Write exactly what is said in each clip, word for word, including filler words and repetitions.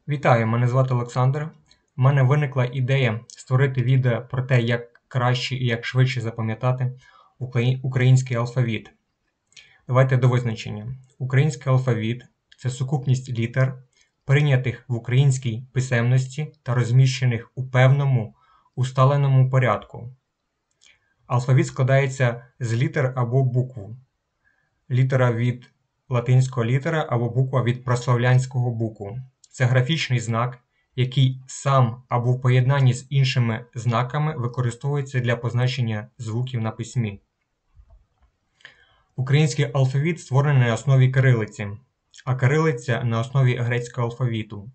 Вітаю, мене звати Олександр. У мене виникла ідея створити відео про те, як краще і як швидше запам'ятати український алфавіт. Давайте до визначення. Український алфавіт – це сукупність літер, прийнятих в українській писемності та розміщених у певному, усталеному порядку. Алфавіт складається з літер або букв. Літера від латинського літера або буква від прославлянського букву. Це графічний знак, який сам або в поєднанні з іншими знаками використовується для позначення звуків на письмі. Український алфавіт створений на основі кирилиці, а кирилиця на основі грецького алфавіту.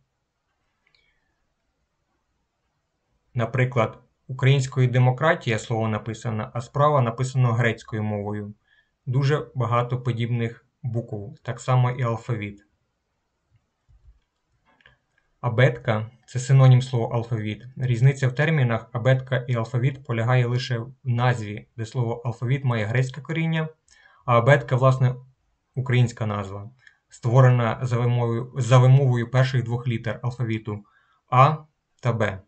Наприклад, українською демократія слово написано, а справа написано грецькою мовою. Дуже багато подібних букв, так само і алфавіт. Абетка – це синонім слова алфавіт. Різниця в термінах абетка і алфавіт полягає лише в назві, де слово алфавіт має грецьке коріння, а абетка, власне, українська назва, створена за вимовою, за вимовою перших двох літер алфавіту А та Б.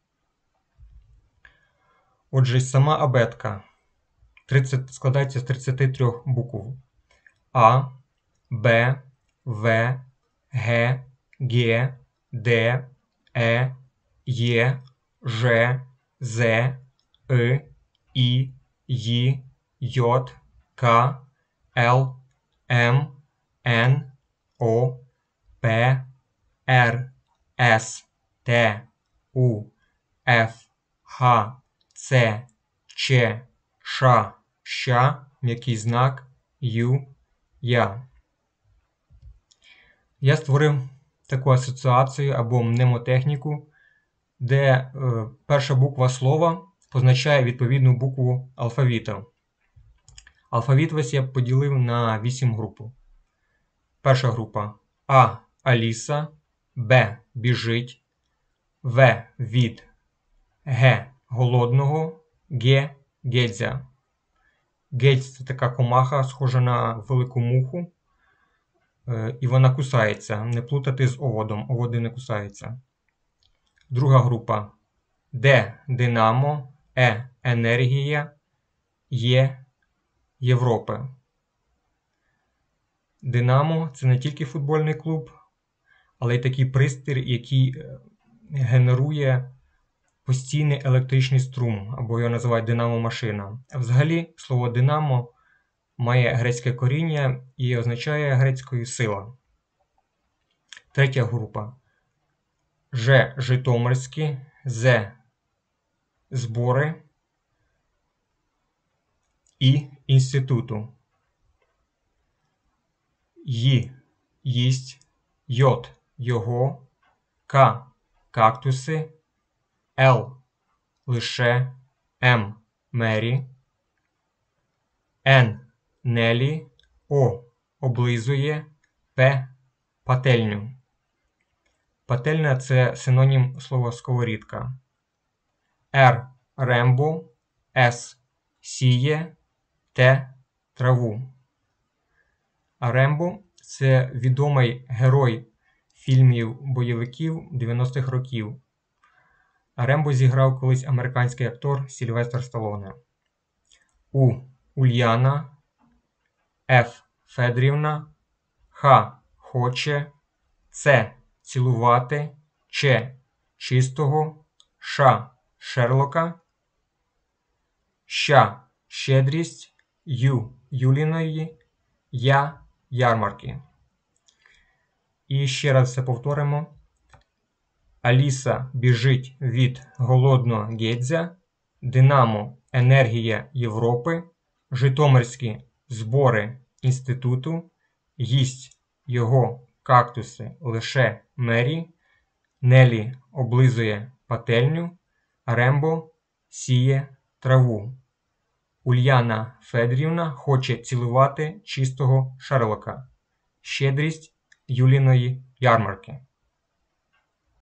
Отже, сама абетка тридцять, складається з тридцяти трьох букв: А, Б, В, Г, Г, Д, Е, Є, Ж, З, И, І, Й, Й, К, Л, М, Н, О, П, Р, С, Т, У, Ф, Х, Ц, Ч, Ш, Щ, м'який знак, Ю, Я. Я створив таку асоціацію або мнемотехніку, де е, перша буква слова позначає відповідну букву алфавіту. Алфавіт весь я поділив на вісім груп. Перша група А – Аліса, Б – біжить, В – від, Г – голодного, Г – гедзя. Гедзь – це така комаха, схожа на велику муху, і вона кусається. Не плутати з оводом, оводи не кусаються. Друга група Д – Динамо, Е – енергія, Є – Європа. Динамо – це не тільки футбольний клуб, але й такий пристрій, який генерує постійний електричний струм, або його називають динамо-машина. Взагалі, слово «динамо» має грецьке коріння і означає грецькою «сила». Третя група Ж – Житомирські, З – збори, І – інституту. Й – їсть, Й – його, К – кактуси, Л – лише, М – мері, Н – Нелі, О – облизує, П – пательню. Пательня – це синонім слова сковорідка. Р – Рембо, С – сіє, Т – траву. А Рембо – це відомий герой фільмів бойовиків дев'яностих років. А Рембо зіграв колись американський актор Сільвестр Сталлоне. У – Ульяна, Ф – Федрівна, Х – хоче, Ц – цілувати, Ч – чистого, Ш – Шерлока, Щ – щедрість, Ю – Юліної, Я – ярмарки. І ще раз все повторимо. Аліса біжить від голодного гедзя, Динамо – енергія Європи, Житомирські – збори інституту, їсть його кактуси лише мері, Нелі облизує пательню, Рембо сіє траву. Ульяна Федрівна хоче цілувати чистого Шерлока. Щедрість Юліної ярмарки.